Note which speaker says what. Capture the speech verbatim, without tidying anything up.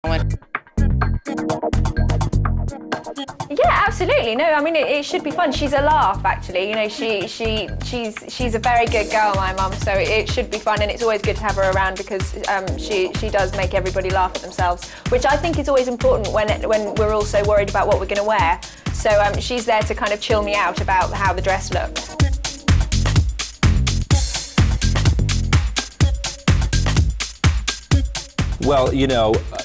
Speaker 1: Yeah, absolutely. No, I mean it, it should be fun. She's a laugh, actually. You know, she she she's she's a very good girl, my mum. So it, it should be fun, and it's always good to have her around because um, she she does make everybody laugh at themselves, which I think is always important when it, when we're all so worried about what we're going to wear. So um, she's there to kind of chill me out about how the dress looks.
Speaker 2: Well, you know,